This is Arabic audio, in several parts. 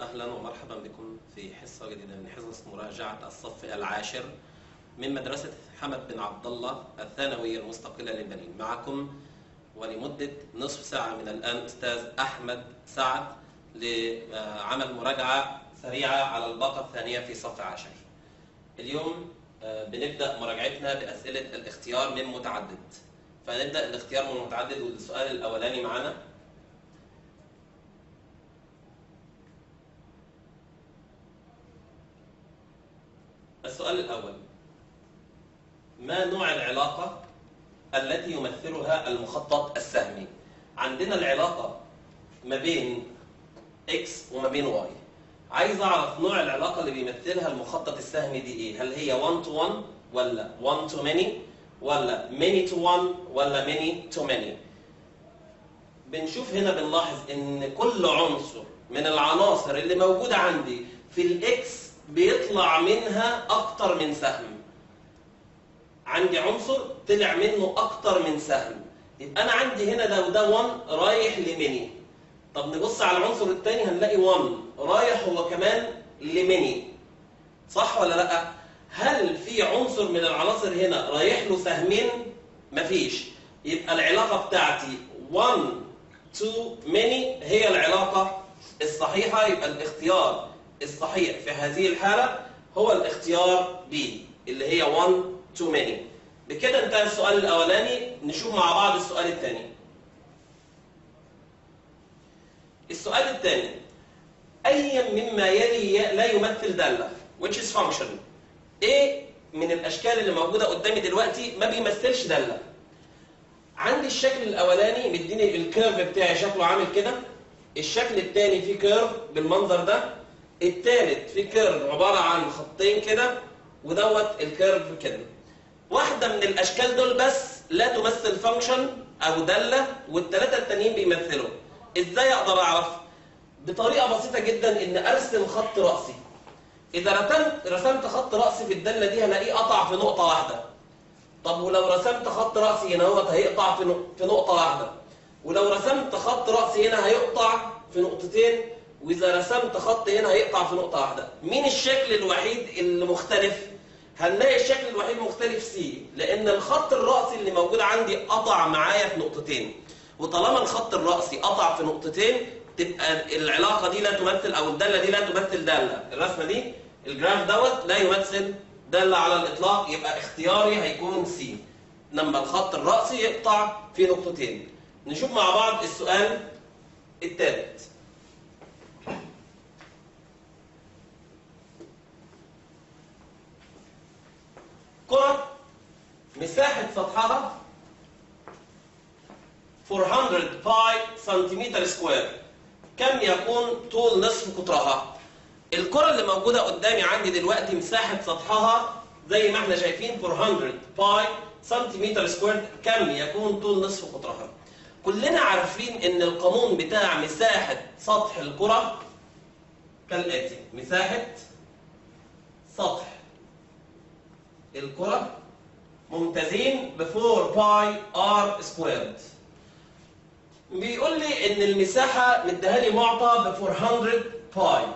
وأهلا ومرحبا بكم في حصة جديدة من حصص مراجعة الصف العاشر من مدرسة حمد بن عبد الله الثانوية المستقلة للبنين. معكم ولمدة نصف ساعة من الآن أستاذ أحمد سعد لعمل مراجعة سريعة على الباقة الثانية في صف عاشر. اليوم بنبدأ مراجعتنا بأسئلة الاختيار من متعدد. فنبدأ الاختيار من متعدد، والسؤال الأولاني معنا: السؤال الأول: ما نوع العلاقة التي يمثلها المخطط السهمي؟ عندنا العلاقة ما بين X وما بين Y. عايز أعرف نوع العلاقة اللي بيمثلها المخطط السهمي دي إيه؟ هل هي 1 to 1 ولا 1 to many ولا many to 1 ولا many to many؟ بنشوف هنا بنلاحظ إن كل عنصر من العناصر اللي موجودة عندي في الإكس بيطلع منها أكتر من سهم. عندي عنصر طلع منه أكتر من سهم، يبقى أنا عندي هنا ده وده 1 رايح لميني. طب نبص على العنصر الثاني هنلاقي 1 رايح هو كمان لميني، صح ولا لأ؟ هل في عنصر من العناصر هنا رايح له سهمين؟ مفيش. يبقى العلاقة بتاعتي 1 to many هي العلاقة الصحيحة. يبقى الاختيار الصحيح في هذه الحالة هو الاختيار B اللي هي 1 to many. بكده انتهى السؤال الأولاني. نشوف مع بعض السؤال الثاني. السؤال الثاني: أي مما يلي لا يمثل دالة which is function؟ إيه من الأشكال اللي موجودة قدامي دلوقتي ما بيمثلش دالة؟ عندي الشكل الأولاني مديني الكيرف بتاعي شكله عامل كده، الشكل الثاني فيه كيرف بالمنظر ده، الثالث فيه كيرف عبارة عن خطين كده، ودوت الكيرف كده. واحدة من الأشكال دول بس لا تمثل فانكشن أو دالة، والثلاثة التانيين بيمثلوا. إزاي أقدر أعرف؟ بطريقة بسيطة جدا، إن أرسم خط رأسي. إذا رسمت خط رأسي في الدالة دي هلاقيه قطع في نقطة واحدة. طب ولو رسمت خط رأسي هنا هوت هيقطع في نقطة واحدة، ولو رسمت خط رأسي هنا هيقطع في نقطتين، وإذا رسمت خط هنا هيقطع في نقطة واحدة. مين الشكل الوحيد اللي مختلف؟ هنلاقي الشكل الوحيد مختلف سي، لأن الخط الرأسي اللي موجود عندي قطع معايا في نقطتين، وطالما الخط الرأسي قطع في نقطتين تبقى العلاقة دي لا تمثل، أو الدالة دي لا تمثل دالة. الرسمة دي الجراف دوت لا يمثل دالة على الإطلاق، يبقى اختياري هيكون سي لما الخط الرأسي يقطع في نقطتين. نشوف مع بعض السؤال الثالث. كرة مساحة سطحها 400 باي سنتيمتر سكوير، كم يكون طول نصف قطرها؟ الكرة اللي موجودة قدامي عندي دلوقتي مساحة سطحها زي ما احنا شايفين 400 باي سنتيمتر سكوير، كم يكون طول نصف قطرها؟ كلنا عارفين ان القانون بتاع مساحة سطح الكرة كالآتي: مساحة سطح الكرة ممتازين ب 4 باي ار سكويرد. بيقول لي ان المساحة مديها لي معطى ب 400 باي.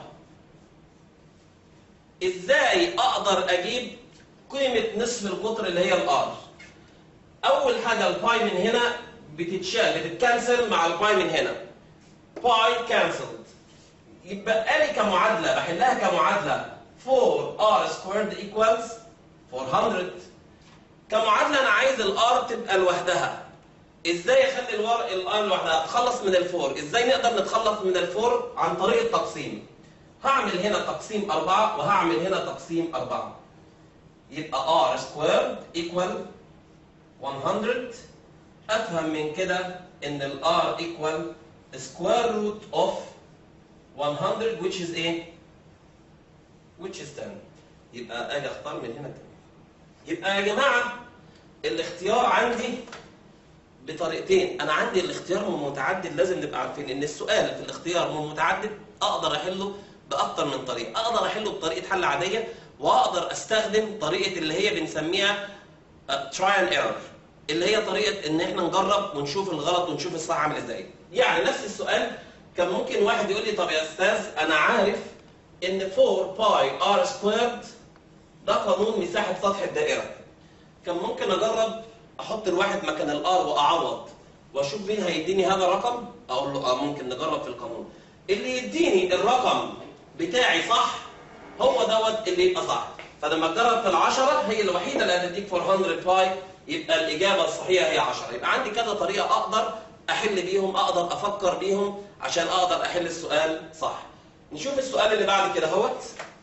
ازاي اقدر اجيب قيمة نصف القطر اللي هي الار؟ اول حاجة الباي من هنا بتتكنسل مع الباي من هنا، باي كانسلد، يبقى لي كمعادلة بحلها كمعادلة 4r سكويرد equals 400. كمعادلة انا عايز الار تبقى لوحدها. ازاي اخلي الار لوحدها؟ اتخلص من الفور. ازاي نقدر نتخلص من الفور؟ عن طريق التقسيم. هعمل هنا تقسيم 4 وهعمل هنا تقسيم 4، يبقى r سكويرد equal 100. افهم من كده ان ال r equal square root of 100 which is ايه؟ which is 10. يبقى اجي اختار من هنا 10. يبقى يا جماعه الاختيار عندي بطريقتين. انا عندي الاختيار من متعدد، لازم نبقى عارفين ان السؤال في الاختيار من متعدد اقدر احله باكتر من طريقه. اقدر احله بطريقه حل عاديه، واقدر استخدم طريقه اللي هي بنسميها try and error، اللي هي طريقه ان احنا نجرب ونشوف الغلط ونشوف الصح عامل ازاي. يعني نفس السؤال كان ممكن واحد يقول لي طب يا استاذ انا عارف ان 4 باي ار سكويرد ده قانون مساحه سطح الدائره. كان ممكن اجرب احط الواحد مكان الار واعوض واشوف مين هيديني هذا الرقم. اقول له ممكن نجرب في القانون. اللي يديني الرقم بتاعي صح هو دوت اللي يبقى صح. فلما تجرب في ال10 هي الوحيده اللي هتديك 400 باي، يبقى الاجابه الصحيحه هي 10. يبقى عندي كذا طريقه اقدر احل بيهم، اقدر افكر بيهم عشان اقدر احل السؤال صح. نشوف السؤال اللي بعد كده اهوت.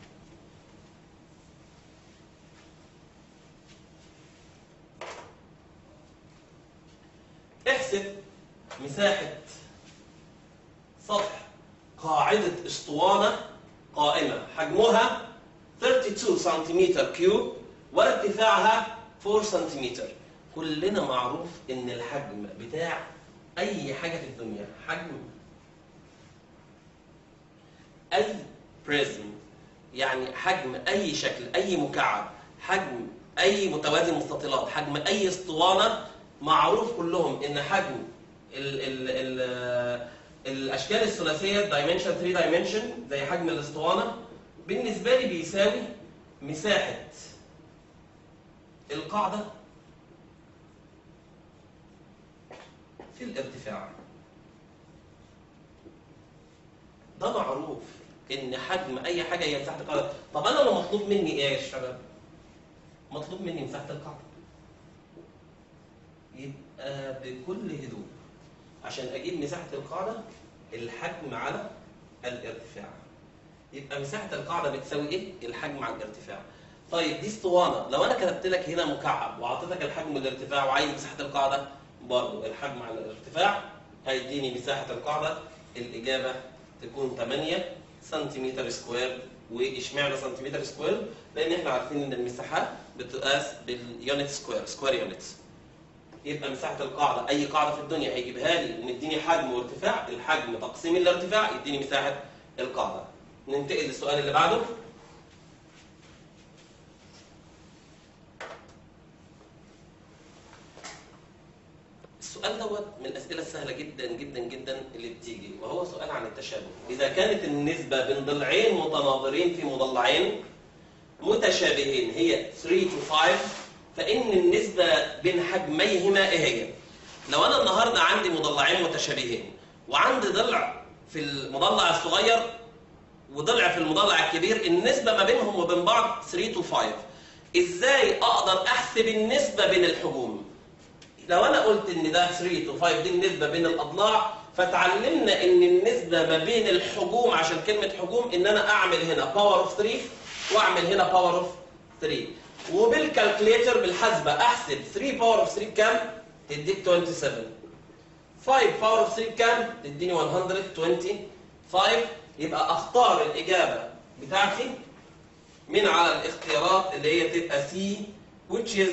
احسب مساحة سطح قاعدة اسطوانة قائمة حجمها 32 سنتيمتر كيوب وارتفاعها 4 سنتيمتر. كلنا معروف ان الحجم بتاع اي حاجة في الدنيا، حجم اي بريزم يعني حجم اي شكل، اي مكعب، حجم اي متوازي مستطيلات، حجم اي اسطوانة، معروف كلهم ان حجم الاشكال الثلاثيه دايمنشن 3 دايمنشن زي حجم الاسطوانه بالنسبه لي بيساوي مساحه القاعده في الارتفاع. ده معروف ان حجم اي حاجه هي مساحه القاعده. طب انا لو مطلوب مني ايه يا شباب؟ مطلوب مني مساحه القاعده. يبقى بكل هدوء عشان اجيب مساحه القاعده الحجم على الارتفاع. يبقى مساحه القاعده بتساوي ايه؟ الحجم على الارتفاع. طيب دي اسطوانه، لو انا كتبت لك هنا مكعب وعطيتك الحجم والارتفاع وعايز مساحه القاعده برضه الحجم على الارتفاع هيديني مساحه القاعده. الاجابه تكون 8 سنتيمتر سكوير. واشمعنى سنتيمتر سكوير؟ لان احنا عارفين ان المساحات بتقاس باليونت سكوير يونتس. يبقى مساحة القاعدة أي قاعدة في الدنيا هيجيبها لي ومديني حجم وارتفاع، الحجم تقسيم الارتفاع يديني مساحة القاعدة. ننتقل للسؤال اللي بعده. السؤال دوت من الأسئلة السهلة جدا جدا جدا اللي بتيجي، وهو سؤال عن التشابه. إذا كانت النسبة بين ضلعين متناظرين في مضلعين متشابهين هي 3 to 5، فإن النسبة بين حجميهما إيه هي؟ لو أنا النهاردة عندي مضلعين متشابهين وعندي ضلع في المضلع الصغير وضلع في المضلع الكبير، النسبة ما بينهم وبين بعض 3 to 5. إزاي أقدر أحسب النسبة بين الحجوم؟ لو أنا قلت إن ده 3 to 5 دي النسبة بين الأضلاع، فتعلمنا إن النسبة ما بين الحجوم، عشان كلمة حجوم إن أنا أعمل هنا باور اوف 3 وأعمل هنا باور اوف 3، وبالكالكليتر بالحسبة أحسب 3 باور اوف 3 بكام؟ تديك 27. 5 باور اوف 3 بكام؟ تديني 125. يبقى أختار الإجابة بتاعتي من على الاختيارات اللي هي تبقى C which is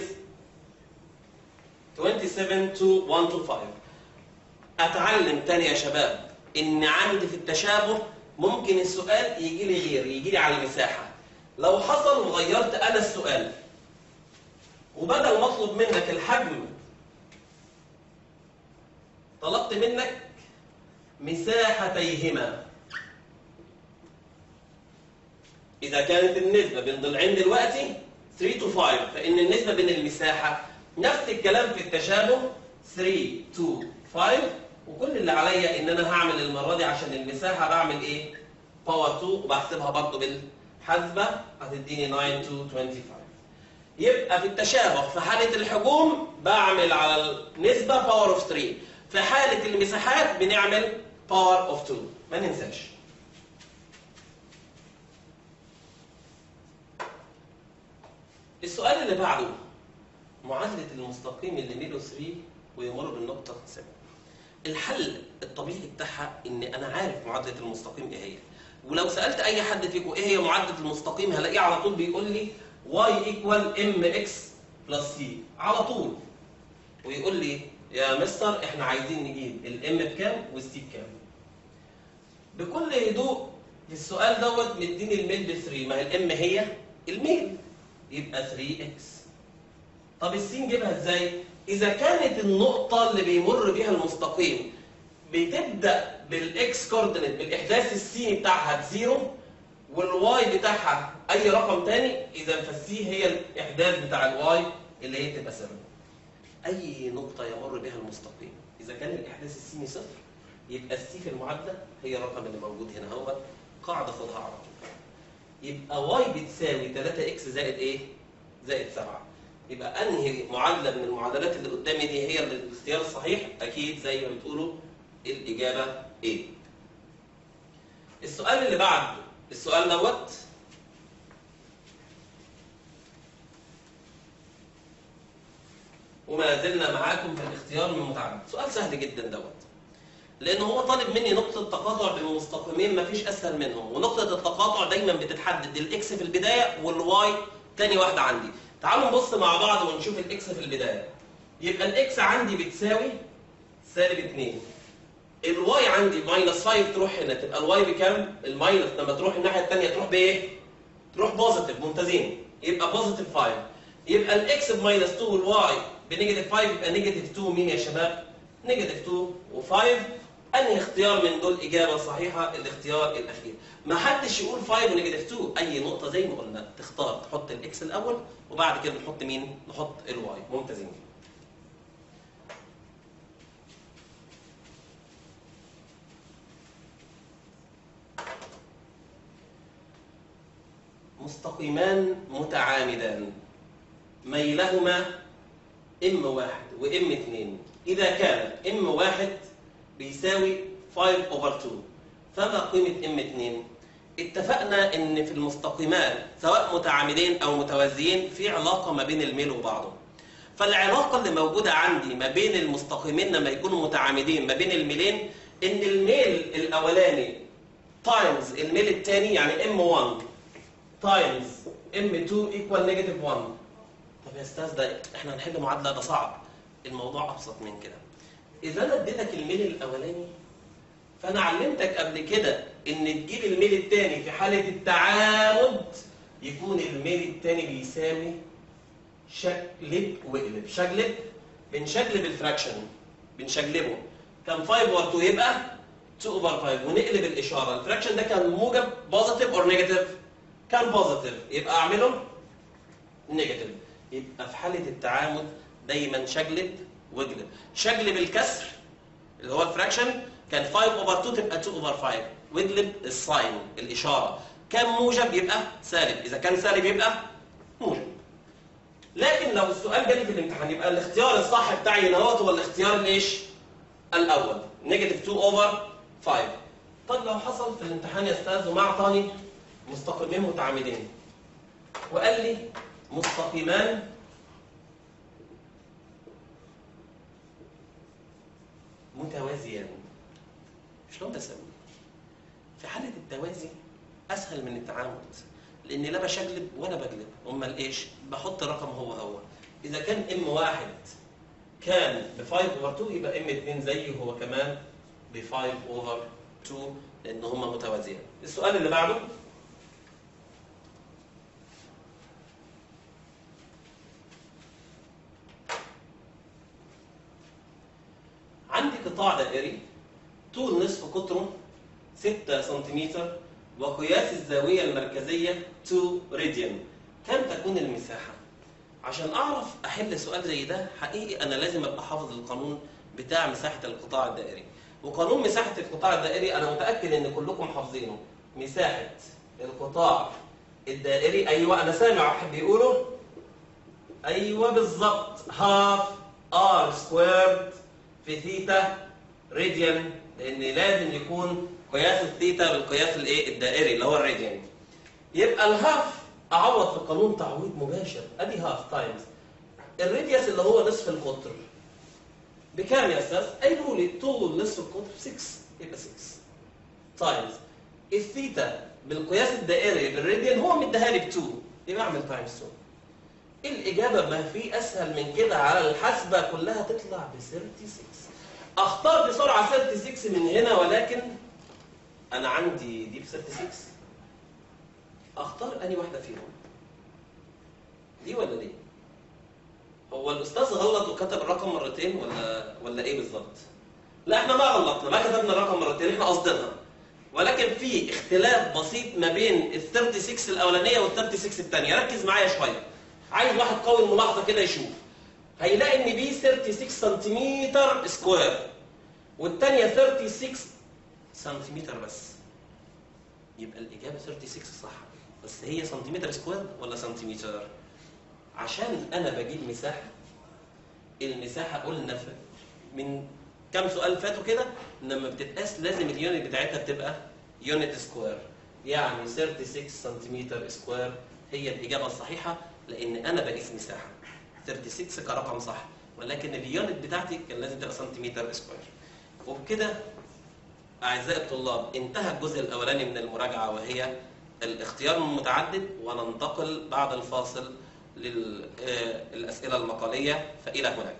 27 to 125. أتعلم تاني يا شباب إن عندي في التشابه ممكن السؤال يجي لي غير، يجي لي على المساحة. لو حصل وغيرت أنا السؤال وبدل ما أطلب منك الحجم طلبت منك مساحتيهما. إذا كانت النسبة بين ضلعين دلوقتي 3 to 5، فإن النسبة بين المساحة نفس الكلام في التشابه 3 to 5. وكل اللي عليا إن أنا هعمل المرة دي عشان المساحة بعمل إيه؟ باور 2 وبحسبها برضه بالحسبة هتديني 9 to 25. يبقى في التشابه في حالة الحجوم بعمل على النسبة باور اوف 3، في حالة المساحات بنعمل باور اوف 2. ما ننساش. السؤال اللي بعده معادلة المستقيم اللي ميله 3 ويمر بالنقطة 7. الحل الطبيعي بتاعها ان انا عارف معادلة المستقيم ايه هي، ولو سألت اي حد فيكم ايه هي معادلة المستقيم هلاقيه على طول بيقول لي y equal mx plus c على طول، ويقول لي يا مستر احنا عايزين نجيب الام بكام والسي بكام. بكل هدوء في السؤال دوت مديني الميل ب 3، ما هي الام هي الميل يبقى 3x. طب السي نجيبها ازاي؟ اذا كانت النقطة اللي بيمر بيها المستقيم بتبدا بالاكس كوردينيت بالاحداث السيني بتاعها بزيرو، والواي بتاعها اي رقم تاني، اذا فالسي هي الاحداث بتاع الواي اللي هي تبقى صفر. اي نقطه يمر بها المستقيم اذا كان الاحداث السيني صفر يبقى السي في المعادله هي الرقم اللي موجود هنا، هو قاعده خدها على طول. يبقى واي بتساوي 3 اكس زائد ايه؟ زائد 7. يبقى انهي معادله من المعادلات اللي قدامي دي هي الاختيار الصحيح؟ اكيد زي ما بتقولوا الاجابه ايه. السؤال اللي بعد السؤال دوت، وما زلنا معاكم في الاختيار من متعدد. سؤال سهل جدا دوت، لان هو طالب مني نقطه تقاطع بين مستقيمين مفيش اسهل منهم، ونقطه التقاطع دايما بتتحدد الاكس في البدايه والواي تاني واحده عندي. تعالوا نبص مع بعض ونشوف الاكس في البدايه. يبقى الاكس عندي بتساوي -2، الواي عندي -5 تروح هنا تبقى الواي بكام؟ الماينس لما تروح الناحيه الثانيه تروح بايه؟ تروح بوزيتيف. ممتازين، يبقى بوزيتيف 5. يبقى الاكس ب-2 والواي بنيجاتيف 5، يبقى نيجاتيف 2 مين يا شباب؟ نيجاتيف 2 و5. انهي اختيار من دول اجابه صحيحه؟ الاختيار الاخير. ما حدش يقول 5 ونيجاتيف 2، اي نقطه زي ما قلنا تختار تحط الاكس الاول وبعد كده نحط مين؟ نحط الواي. ممتازين. مستقيمان متعامدان ميلهما m1 و m2 إذا كان m1 بيساوي 5/2 فما قيمة m2؟ اتفقنا إن في المستقيمان سواء متعامدين أو متوازيين في علاقة ما بين الميل وبعضه. فالعلاقة اللي موجودة عندي ما بين المستقيمين لما يكونوا متعامدين ما بين الميلين، إن الميل الأولاني تايمز الميل الثاني، يعني m1 تايمز m2 ايكوال نيجاتيف 1. طب يا استاذ ده احنا هنحل معادله، ده صعب. الموضوع ابسط من كده. اذا انا اديتك الميل الاولاني فانا علمتك قبل كده ان تجيب الميل الثاني في حاله التعامد يكون الميل الثاني بيساوي شقلب واقلب. شقلب بنشقلب الفراكشن، بنشقلبه. كان 5/2 يبقى 2/5 ونقلب الاشاره. الفراكشن ده كان موجب بوزيتيف اور نيجاتيف؟ كان بوزيتيف، يبقى اعمله نيجاتيف. يبقى في حاله التعامد دايما شقلب واقلب. شقلب الكسر اللي هو الفراكشن كان 5/2 تبقى 2/5، واقلب الساين الاشاره. كان موجب يبقى سالب، اذا كان سالب يبقى موجب. لكن لو السؤال جالي في الامتحان يبقى الاختيار الصح بتاعي هنا هو الاختيار الايش؟ الاول، نيجاتيف 2/5. طب لو حصل في الامتحان يا استاذ وما اعطاني مستقيمين متعامدين وقال لي مستقيمان متوازيان، شلون بسوي؟ في حالة التوازي أسهل من التعامد، لأني لا بشقلب ولا بقلب. أمال إيش؟ بحط الرقم هو. إذا كان M1 كان ب 5/2 يبقى M2 زيه هو كمان ب 5/2 لأن هما متوازيان. السؤال اللي بعده، عندي قطاع دائري طول نصف قطره 6 سنتيمتر وقياس الزاوية المركزية 2 راديان. كم تكون المساحة؟ عشان أعرف أحل سؤال زي ده حقيقي أنا لازم أبقى حافظ القانون بتاع مساحة القطاع الدائري. وقانون مساحة القطاع الدائري أنا متأكد إن كلكم حافظينه. مساحة القطاع الدائري، أيوه أنا سامع واحد بيقوله أيوه بالظبط، هاف ار سكويرد في ثيتا راديان، لان لازم يكون قياس الثيتا بالقياس الايه؟ الدائري اللي هو الراديان. يبقى الهاف اعوض في القانون تعويض مباشر، ادي هاف تايمز الراديوس اللي هو نصف القطر بكام يا استاذ؟ قالوا لي طول نصف القطر 6، يبقى 6 تايمز الثيتا بالقياس الدائري بالراديان هو مديها لي ب 2، يبقى اعمل تايمز 2. الاجابه ما في اسهل من كده، على الحاسبه كلها تطلع ب 36. اختار بسرعه 36 من هنا، ولكن انا عندي دي ب 36. اختار انهي واحده فيهم؟ دي ولا دي؟ هو الاستاذ غلط وكتب الرقم مرتين ولا ايه بالظبط؟ لا احنا ما غلطنا، ما كتبنا الرقم مرتين، احنا قصدنا. ولكن في اختلاف بسيط ما بين ال 36 الاولانيه وال 36 الثانيه، ركز معايا شويه. عايز واحد قوي الملاحظه كده يشوف. هيلاقي ان دي 36 سنتيمتر سكوير والثانيه 36 سنتيمتر بس. يبقى الاجابه 36 صح، بس هي سنتيمتر سكوير ولا سنتيمتر؟ عشان انا بجيب مساحه، المساحه قلنا من كام سؤال فاتوا كده لما بتتقاس لازم اليونت بتاعتها بتبقى يونت سكوير، يعني 36 سنتيمتر سكوير هي الاجابه الصحيحه، لان انا بقيس مساحه 36 كرقم صح، ولكن اليونت بتاعتي كان لازم تبقى سنتيمتر سكوير. وبكده اعزائي الطلاب انتهى الجزء الاولاني من المراجعه وهي الاختيار المتعدد، وننتقل بعد الفاصل للاسئله المقاليه، فالى هناك.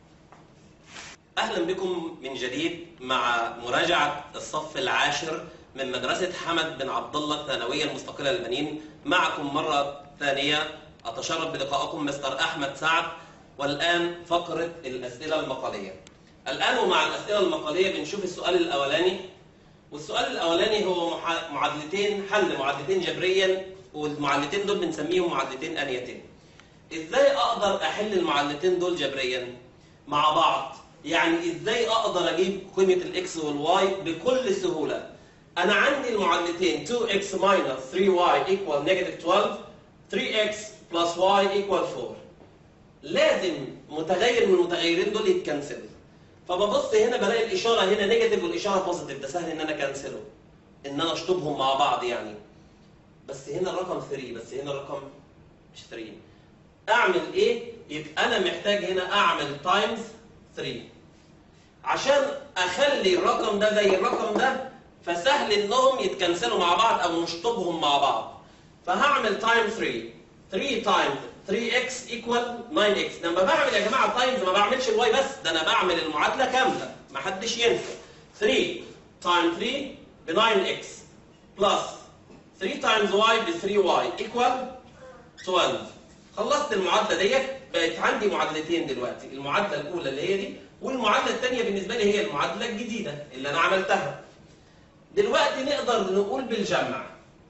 أهلا بكم من جديد مع مراجعة الصف العاشر من مدرسة حمد بن عبد الله الثانوية المستقلة للبنين. معكم مرة ثانية أتشرف بلقائكم مستر أحمد سعد، والآن فقرة الأسئلة المقالية. الآن ومع الأسئلة المقالية بنشوف السؤال الأولاني، والسؤال الأولاني هو معادلتين، حل معادلتين جبريا، والمعادلتين دول بنسميهم معادلتين آنيتين. إزاي أقدر أحل المعادلتين دول جبريا مع بعض؟ يعني ازاي اقدر اجيب قيمه الاكس والواي بكل سهوله؟ انا عندي المعادلتين 2x minus 3y equal negative 12، 3x plus y equal 4. لازم متغير من المتغيرين دول يتكنسل. فببص هنا بلاقي الاشاره هنا نيجاتيف والاشاره بوزيتيف، ده سهل ان انا اكنسله، ان انا اشطبهم مع بعض يعني. بس هنا الرقم 3، بس هنا الرقم مش 3. اعمل ايه؟ يبقى انا محتاج هنا اعمل تايمز 3 عشان اخلي الرقم ده زي الرقم ده، فسهل انهم يتكنسلوا مع بعض او نشطبهم مع بعض. فهعمل تايم 3 تايمز 3x equal 9x. لما بعمل يا جماعه تايمز ما بعملش الواي بس، ده انا بعمل المعادله كامله، ما حدش ينسى. 3 تايم 3 ب 9x بلس 3 تايمز y ب 3y equal 12. خلصت المعادله ديت، بقت عندي معادلتين دلوقتي، المعادله الاولى اللي هي دي، والمعادله الثانيه بالنسبه لي هي المعادله الجديده اللي انا عملتها. دلوقتي نقدر نقول بالجمع.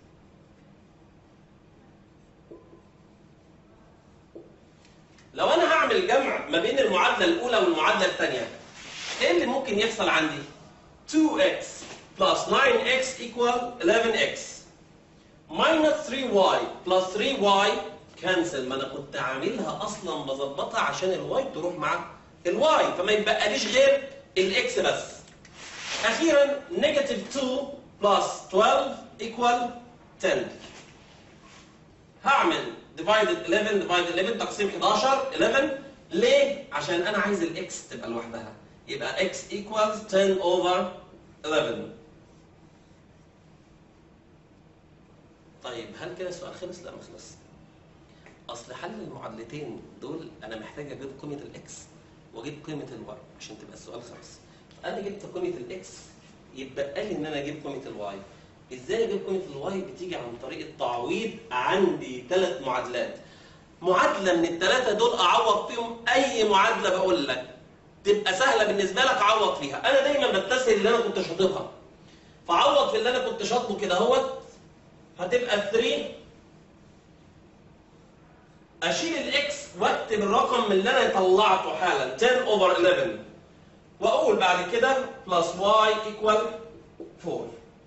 لو انا هعمل جمع ما بين المعادله الاولى والمعادله الثانيه، ايه اللي ممكن يحصل عندي؟ 2x plus 9x equal 11x minus 3y plus 3y كانسل، ما انا كنت عاملها اصلا بظبطها عشان الواي تروح مع الواي، فما يتبقاليش غير الاكس بس. اخيرا نيجاتيف 2 بلس 12 ايكوال 10. هعمل ديفايدد 11 ديفايدد 11 تقسيم 11 ليه؟ عشان انا عايز الاكس تبقى لوحدها، يبقى اكس ايكوالز 10 اوفر 11. طيب هل كده السؤال خلص؟ لا ما خلص. اصل حل المعادلتين دول انا محتاج اجيب قيمه الاكس واجيب قيمه الواي عشان تبقى السؤال خلص. انا جبت قيمه الاكس، يتبقى لي ان انا اجيب قيمه الواي. ازاي اجيب قيمه الواي؟ بتيجي عن طريق التعويض. عندي 3 معادلات، معادله من الثلاثه دول اعوض فيهم اي معادله بقول لك تبقى سهله بالنسبه لك اعوض فيها. انا دايما بستسهل اللي انا كنت شاطبها، فاعوض في اللي انا كنت شاطبه كده اهوت. هتبقى 3، اشيل الاكس واكتب الرقم اللي انا طلعته حالا 10 اوفر 11، واقول بعد كده بلس واي ايكوال 4.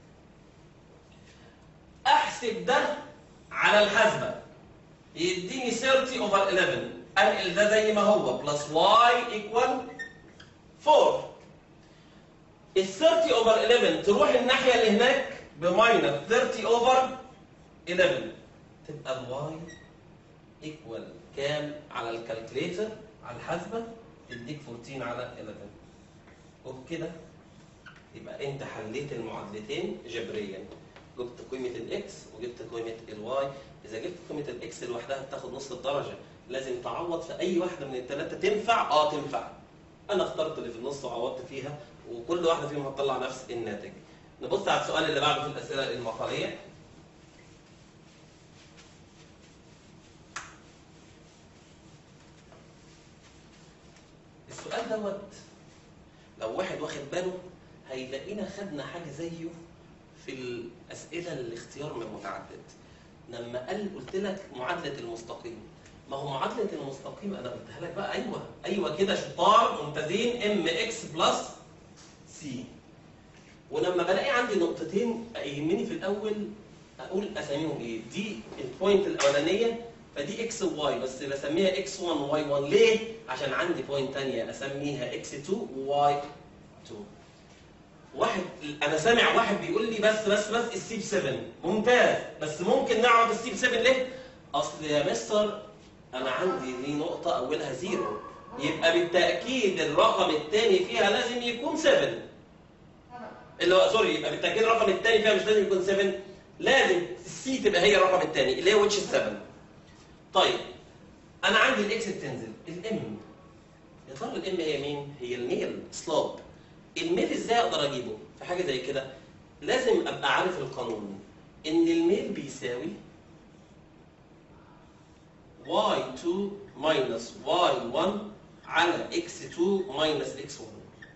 احسب ده على الحاسبه يديني 30 اوفر 11، انقل ده زي ما هو بلس واي ايكوال 4. ال 30 اوفر 11 تروح الناحيه اللي هناك بماينس 30 اوفر 11، تبقى الواي ايكوال كام على الكالكليتر على الحاسبه؟ تديك 14 على 11. وبكده يبقى انت حليت المعادلتين جبريا، جبت قيمه الاكس وجبت قيمه الواي. اذا جبت قيمه الاكس لوحدها بتاخد نص الدرجه، لازم تعوض في اي واحده من الثلاثه. تنفع؟ تنفع. انا اخترت اللي في النص وعوضت فيها، وكل واحده فيهم هتطلع نفس الناتج. نبص على السؤال اللي بعده في الاسئله المقاليه. السؤال دوت او واحد واخد باله هيلاقينا خدنا حاجه زيه في الاسئله الاختيار من متعدد. لما قلت لك معادله المستقيم، ما هو معادله المستقيم انا قلتها لك بقى. ايوه كده شطار ممتازين، ام اكس بلس سي. ولما بلاقي عندي نقطتين يهمني في الاول اقول اساميهم ايه. دي البوينت الاولانيه فدي اكس وواي، بس بسميها اكس 1 وواي 1. ليه؟ عشان عندي بوينت ثانيه اسميها اكس 2 وواي 2. انا سامع واحد بيقول لي بس السي ب 7 ممتاز، بس ممكن نعرف السي ب 7 ليه؟ اصل يا مستر انا عندي دي نقطه اولها زيرو، يبقى بالتاكيد الرقم الثاني فيها لازم يكون 7. اللي هو سوري، يبقى بالتاكيد الرقم الثاني فيها مش لازم يكون 7، لازم السي تبقى هي الرقم الثاني اللي هي ويتش 7. طيب انا عندي الاكس بتنزل، الام يا ترى الام هي مين؟ هي الميل سلوب. الميل ازاي اقدر اجيبه؟ في حاجه زي كده لازم ابقى عارف القانون ان الميل بيساوي y2 minus y1 على x2 minus x1.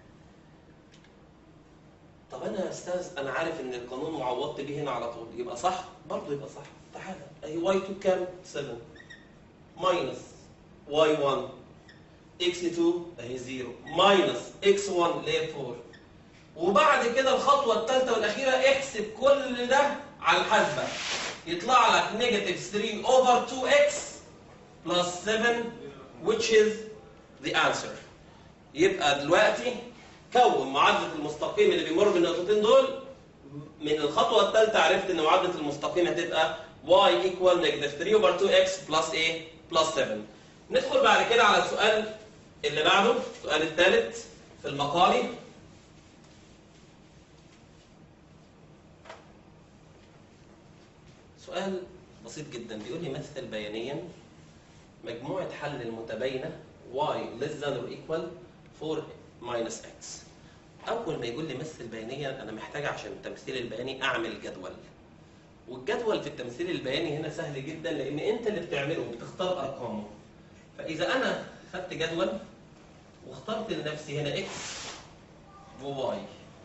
طب انا يا استاذ انا عارف ان القانون معوضت بيه هنا على طول، يبقى صح؟ برضه يبقى صح. تعالى اهي y2 كام؟ 7 minus y1 x2 اهي 0 minus x1 اللي هي 4. وبعد كده الخطوه الثالثه والاخيره احسب كل ده على الحاسبه، يطلع لك نيجاتيف 3 over 2x plus 7 which is the answer. يبقى دلوقتي كون معادله المستقيم اللي بيمر بالنقطتين دول. من الخطوه الثالثه عرفت ان معادله المستقيم هتبقى y equal negative 3 over 2x plus a plus 7. ندخل بعد كده على السؤال اللي بعده، السؤال الثالث في المقالي. سؤال بسيط جدا، بيقول لي مثل بيانيا مجموعة حل المتباينة y less than or equal 4 minus x. أول ما يقول لي مثل بيانيا أنا محتاج عشان التمثيل البياني أعمل جدول. والجدول في التمثيل البياني هنا سهل جدا لأن أنت اللي بتعمله بتختار أرقامه. فإذا أنا خدت جدول واخترت لنفسي هنا x وy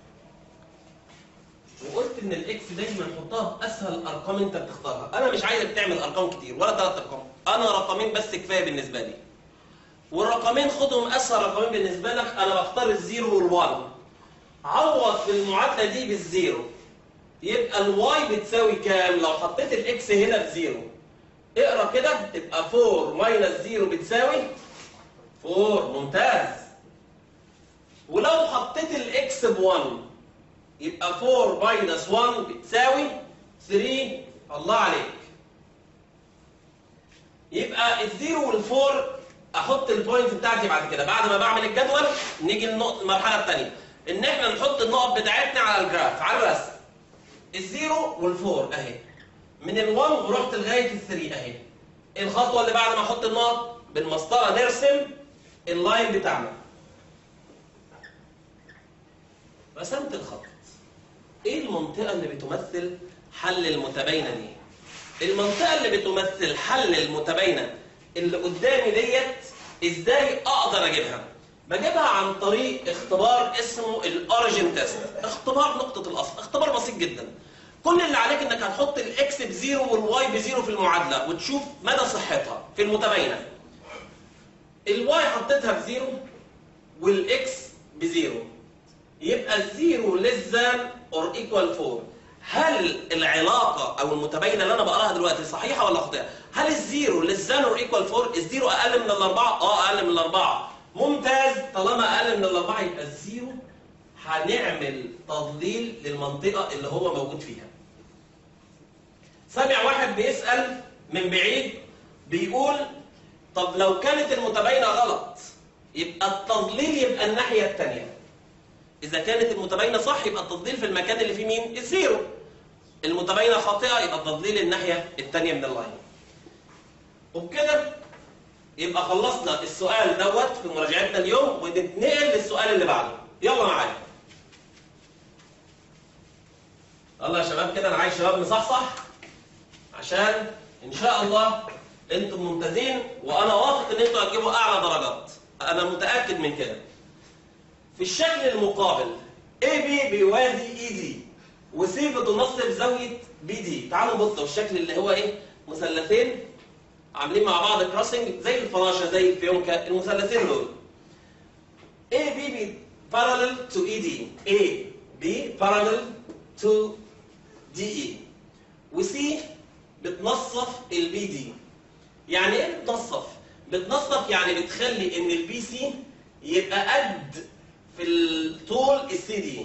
وقلت ان الاكس دايما نحطها باسهل ارقام انت بتختارها. انا مش عايزك تعمل ارقام كتير ولا 3 ارقام، انا رقمين بس كفايه بالنسبه لي. والرقمين خدهم اسهل رقمين بالنسبه لك، انا بختار الزيرو والوان. عوض في المعادله دي بالزيرو، يبقى الواي بتساوي كام؟ لو حطيت الاكس هنا بزيرو اقرا كده تبقى 4 ماينس 0 بتساوي 4. ممتاز. ولو حطيت الاكس ب1 يبقى 4 ماينس 1 بتساوي 3. الله عليك. يبقى الزيرو والفور احط البوينت بتاعتي بعد كده. بعد ما بعمل الجدول نيجي المرحله الثانيه ان احنا نحط النقط بتاعتنا على الجراف على الرسم. الزيرو والفور اهي، من ال1 ورحت لغايه ال3 اهي. الخطوه اللي بعد ما احط النقط بالمسطره نرسم اللاين بتاعنا. رسمت الخط. ايه المنطقة اللي بتمثل حل المتباينة دي؟ المنطقة اللي بتمثل حل المتباينة اللي قدامي ديت ازاي اقدر اجيبها؟ بجيبها عن طريق اختبار اسمه الاوريجين تيست، اختبار نقطة الاصل، اختبار بسيط جدا. كل اللي عليك انك هتحط الاكس بزيرو والواي بزيرو في المعادلة وتشوف مدى صحتها في المتباينة. الواي حطيتها بزيرو والاكس بزيرو، يبقى الزيرو less than or equal 4. هل العلاقة أو المتباينة اللي أنا بقراها دلوقتي صحيحة ولا خاطئة؟ هل الزيرو less than or equal 4؟ الزيرو أقل من الأربعة؟ أقل من الأربعة. ممتاز. طالما أقل من الأربعة يبقى الزيرو هنعمل تضليل للمنطقة اللي هو موجود فيها. سامع واحد بيسأل من بعيد بيقول طب لو كانت المتباينة غلط يبقى التضليل يبقى الناحية الثانية. إذا كانت المتباينة صح يبقى التضليل في المكان اللي فيه مين؟ الزيرو. المتباينة خاطئة يبقى التضليل الناحية الثانية من اللاين. وبكده يبقى خلصنا السؤال دوت في مراجعتنا اليوم، ونتنقل للسؤال اللي بعده. يلا معايا. يلا يا شباب كده، أنا عايز شباب مصحصح عشان إن شاء الله أنتم ممتازين، وأنا واثق إن أنتم هتجيبوا أعلى درجات. أنا متأكد من كده. في الشكل المقابل AB بيوازي ED وC بتنصب زاوية BD. تعالوا نبصوا الشكل اللي هو ايه؟ مثلثين عاملين مع بعض كروسنج زي الفراشة زي الفيونكة. المثلثين دول AB parallel to ED، AB parallel to DE، وC بتنصف البي دي. يعني ايه بتنصف؟ بتنصف يعني بتخلي ان البي سي يبقى قد في الطول السي دي.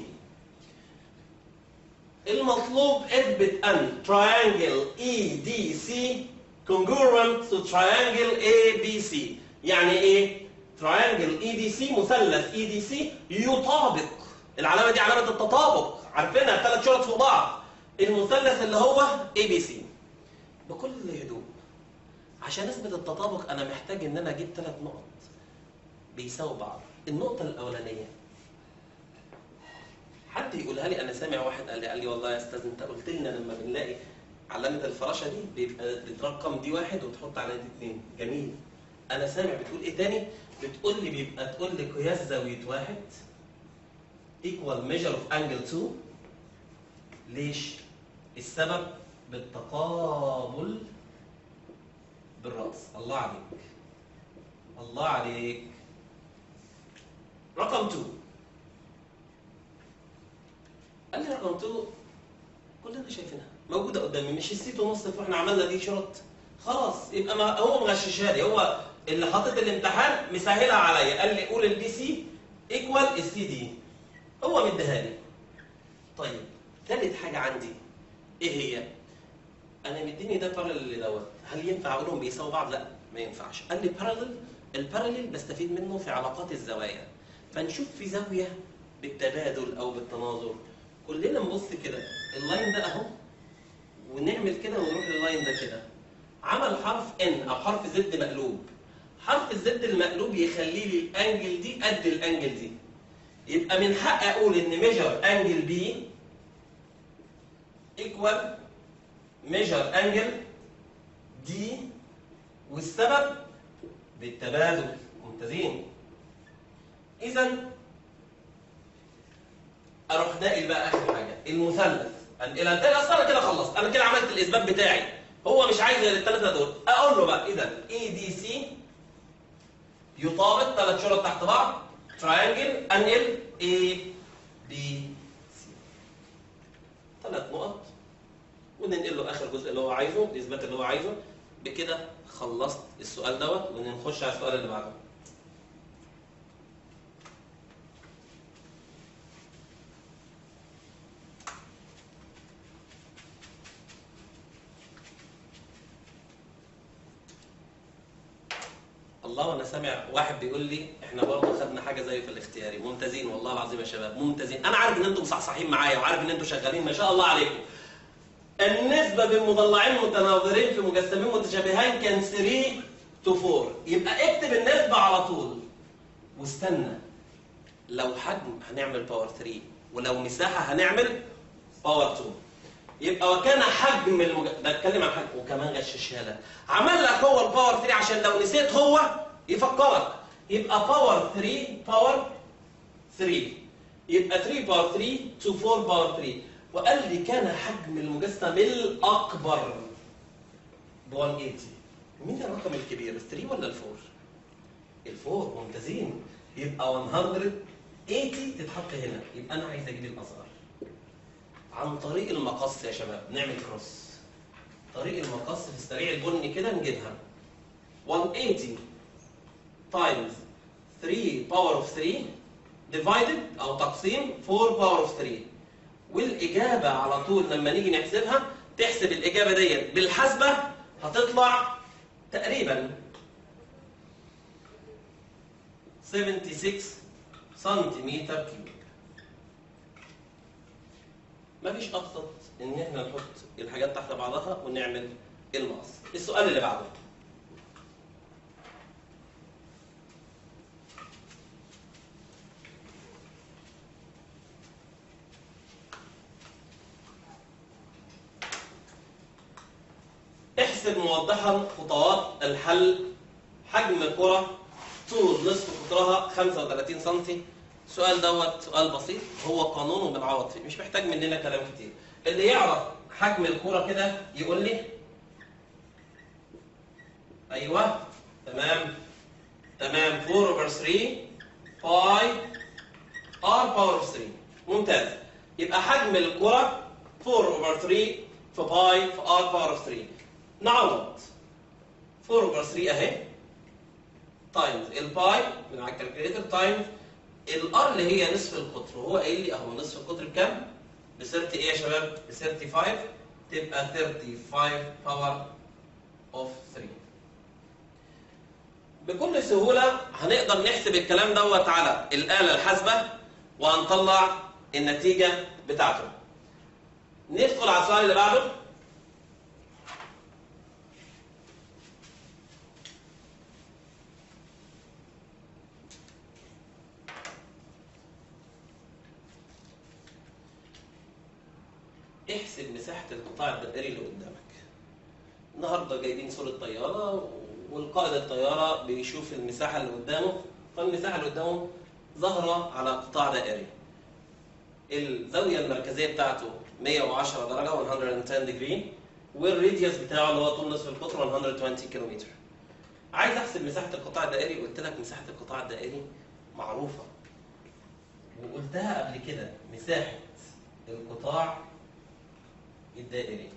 المطلوب اثبت ان triangle EDC congruent to triangle ABC. يعني ايه؟ triangle EDC مثلث EDC يطابق، العلامة دي علامة التطابق، عارفينها ثلاث شرط فوق بعض، المثلث اللي هو ABC. بكل هدوء عشان اثبت التطابق انا محتاج ان انا اجيب ثلاث نقط بيساووا بعض. النقطة الأولانية حد يقولها لي، أنا سامع واحد قال لي والله يا أستاذ أنت قلت لنا لما بنلاقي علامة الفراشة دي بيبقى بترقم دي واحد وتحط على دي اتنين. جميل. أنا سامع بتقول إيه تاني؟ بتقول لي بيبقى تقول لي قياس زاوية واحد equal measure of angle 2. ليش؟ السبب بالتقابل بالرأس. الله عليك. الله عليك. رقم 2 قال لي رقم 2 كلنا شايفينها موجوده قدامي، مش السيت ونصف واحنا عملنا دي شرط خلاص. يبقى ما هو مغششها لي، هو اللي حاطط الامتحان مسهلها عليا. قال لي قول البي سي ايكوال السي دي، هو مديها لي. طيب ثالث حاجه عندي ايه هي؟ انا مديني ده بارلل دوت، هل ينفع اقولهم بيساووا بعض؟ لا ما ينفعش. قال لي بارلل، البارلل بستفيد منه في علاقات الزوايا، فنشوف في زاويه بالتبادل او بالتناظر. كلنا نبص كده اللاين ده اهو ونعمل كده ونروح لللاين ده كده، عمل حرف ان او حرف زد مقلوب. حرف الزد المقلوب يخلي لي الانجل دي قد الانجل دي، يبقى من حق اقول ان ميجر انجل بي ايكوال ميجر انجل دي، والسبب بالتبادل. ممتازين. اذا اروح ناقل بقى اخر حاجه المثلث انقلها. اصل انا كده خلصت، انا كده عملت الاثبات بتاعي، هو مش عايز غير الثلاثه دول. اقول له بقى اذا اي دي سي يطابق ثلاث شرط تحت بعض تراينجل انقل اي بي سي، ثلاث نقط، وننقل له اخر جزء اللي هو عايزه، الاثبات اللي هو عايزه. بكده خلصت السؤال دوت، ونخش على السؤال اللي بعده. الله، وانا سامع واحد بيقول لي احنا برضه خدنا حاجه زيه في الاختياري. ممتازين والله العظيم يا شباب، ممتازين. انا عارف ان انتم مصحصحين معايا وعارف ان انتم شغالين ما شاء الله عليكم. النسبه بين مضلعين متناظرين في مجسمين متشابهين كان 3 to 4. يبقى اكتب النسبه على طول واستنى. لو حجم هنعمل باور 3، ولو مساحه هنعمل باور 2. يبقى وكان حجم بتكلم عن حجم، وكمان غششها لك، عمل لك هو الباور 3 عشان لو نسيت هو يفكرك. يبقى باور 3 باور 3، يبقى 3 باور 3 to 4 باور 3. وقال لي كان حجم المجسم الاكبر ب 180. مين الرقم الكبير، ال 3 ولا ال 4؟ ال 4. ممتازين. يبقى 180 تتحط هنا، يبقى انا عايز اجيب الاصغر عن طريق المقص يا شباب. نعمل كروس طريق المقص في السريع البني كده نجيبها. 180 تايمز 3 باور اوف 3 ديفايدد او تقسيم 4 باور اوف 3. والاجابه على طول لما نيجي نحسبها، تحسب الاجابه ديت بالحسبه هتطلع تقريبا 76 سنتيمتر كيوب. مفيش ابسط ان احنا نحط الحاجات تحت بعضها ونعمل المقص. السؤال اللي بعده، احسب موضحا خطوات الحل. حجم كرة طول نصف قطرها 35 سم السؤال دوت سؤال بسيط، هو قانون وبنعوض فيه، مش محتاج مننا كلام كتير. اللي يعرف حجم الكرة كده يقول لي. ايوه تمام تمام، 4 over 3 باي r باور 3. ممتاز. يبقى حجم الكرة 4 over 3 في باي في r باور 3. نعوض 4 over 3 اهي تايمز الباي من على الكالكوليتر تايمز الار اللي هي نصف القطر، وهو قايل لي اهو نصف القطر بكام؟ ب 30 ايه يا شباب؟ ب 35. تبقى 35 باور اوف 3. بكل سهوله هنقدر نحسب الكلام دوت على الاله الحاسبه وهنطلع النتيجه بتاعته. ندخل على السؤال اللي بعده. احسب مساحة القطاع الدائري اللي قدامك. النهارده جايبين صورة طيارة والقائد الطيارة بيشوف المساحة اللي قدامه، فالمساحة اللي قدامه ظاهرة على قطاع دائري. الزاوية المركزية بتاعته 110 درجة 110 ديجري، والراديوس بتاعه اللي هو طول نصف القطر 120 كيلومتر. عايز احسب مساحة القطاع الدائري، قلت لك مساحة القطاع الدائري معروفة وقلتها قبل كده، مساحة القطاع الدائري.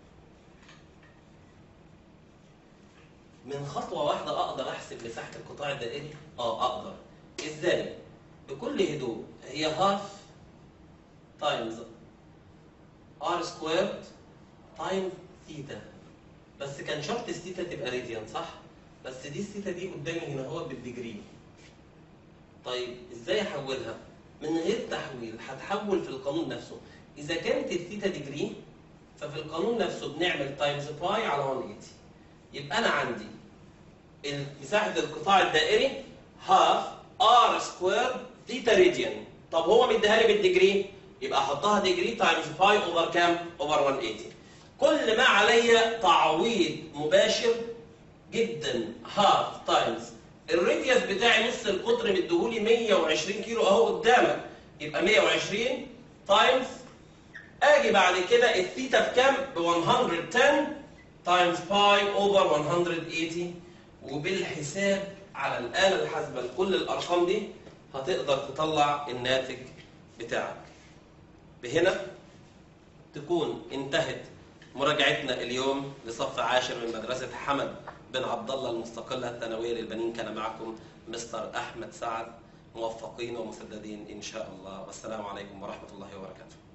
من خطوة واحدة أقدر أحسب مساحة القطاع الدائري؟ أقدر. إزاي؟ بكل هدوء. هي هاف تايمز ار سكويرد تايمز ثيتا. بس كان شرط الثيتا تبقى راديان صح؟ بس دي الثيتا دي قدامي هنا هو بالديجري. طيب إزاي أحولها؟ من غير تحويل، هتحول في القانون نفسه. إذا كانت الثيتا ديجري ففي القانون نفسه بنعمل تايمز باي على 180. يبقى أنا عندي مساحة القطاع الدائري هاف ار سكوير ثيتا راديان. طب هو مديها لي بالديجري، يبقى احطها ديجري تايمز باي اوفر كام؟ اوفر 180. كل ما عليا تعويض مباشر جدا. هاف تايمز الراديوس بتاعي نص القطر مديهولي 120 كيلو اهو قدامك، يبقى 120 تايمز اجي بعد كده الثيتا بكام؟ ب 110 تايمز باي اوفر 180. وبالحساب على الآلة الحاسبة لكل الأرقام دي هتقدر تطلع الناتج بتاعك. بهنا تكون انتهت مراجعتنا اليوم لصف 10 من مدرسة حمد بن عبد الله المستقلة الثانوية للبنين. كان معكم مستر أحمد سعد. موفقين ومسددين إن شاء الله، والسلام عليكم ورحمة الله وبركاته.